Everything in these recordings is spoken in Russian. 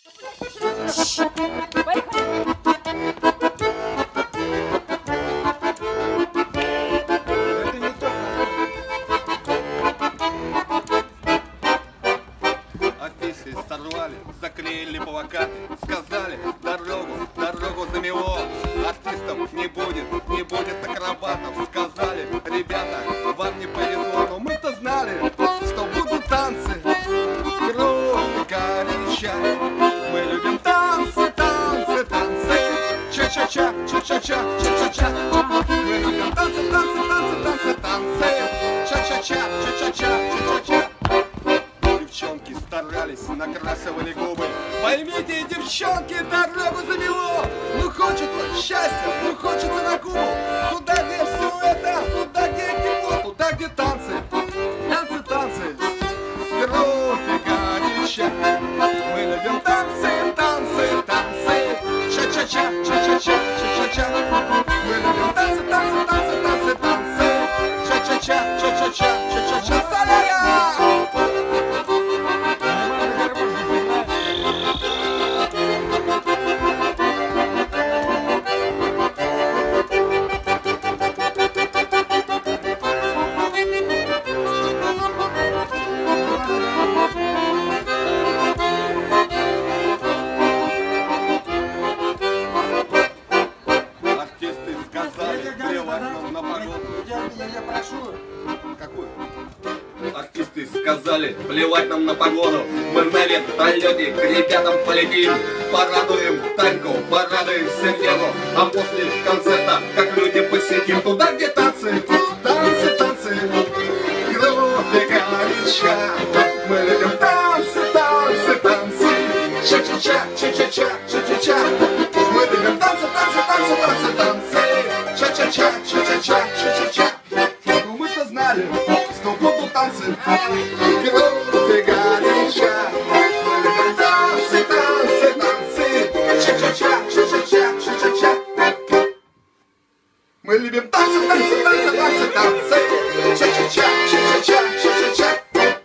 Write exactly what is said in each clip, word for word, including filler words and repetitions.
Афиши сорвали, заклеили плакаты, сказали дорогу, дорогу замело. Артистов не будет, не будет акробатов. Сказали, ребята, вам не повезло. Но мы-то знали, что будут танцы, кровь, горяча. Мы любим танцы, танцы, танцы. Ча-ча-ча, ча-ча-ча, ча-ча-ча. Мы любим танцы, танцы, танцы, танцы, танцы. Ча-ча-ча, ча-ча-ча, ча-ча-ча. Девчонки старались, накрашивали губы. Поймите, девчонки, дорогу замело. Ну хочется счастья, ну хочется на Кубу. Туда, где все это, туда, где тепло, туда, где танцы, танцы, танцы, кровь и горяча. Мы любим танцы, танцы, танцы. Ча-ча-ча, ча-ча-ча, ча-ча-ча. Мы любим танцы, танцы, танцы, танцы, танцы. Ча-ча-ча, ча-ча-ча, ча-ча-ча. Соляя! Артисты сказали, плевать нам на погоду. Мы на вертолете к ребятам полетим. Порадуем Таньку, порадуем Сергею. А после концерта, как люди посетим, туда, где танцы, танцы, танцы, кровь и горяча. Мы любим танцы, танцы, танцы. Ча-ча-ча, ча-ча-ча, ча-ча-ча. Мы любим танцы, танцы, танцы, танцы, танцы. Ча-ча-ча, ча-ча-ча, ча-ча-ча. Ну мы-то знали, что будут танцы, кровь и горяча. Мы любим танцы, танцы, танцы. Ча-ча-ча, ча-ча-ча, ча-ча-ча. Мы любим танцы, танцы, танцы, танцы, танцы. Ча-ча-ча, ча-ча-ча, ча-ча-ча.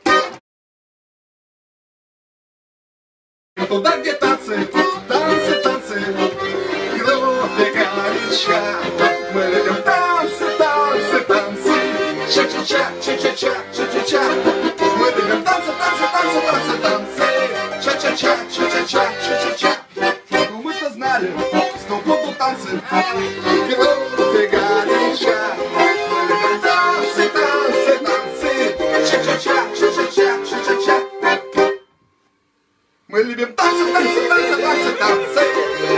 Туда, где танцы, танцы, танцы, кровь и горяча. Мы любим танцы, танцы, танцы. Ча-ча-ча, ча-ча-ча, ча-ча-ча. Мы любим танцы, танцы, танцы, танцы, танцы. Ча-ча-ча, ча-ча-ча, ча-ча-ча. Ну мы-то знали, что будут танцы, кровь и горяча. Мы любим танцы, танцы, танцы. Ча-ча-ча, ча-ча-ча, ча-ча-ча. Мы любим танцы, танцы, танцы, танцы, танцы.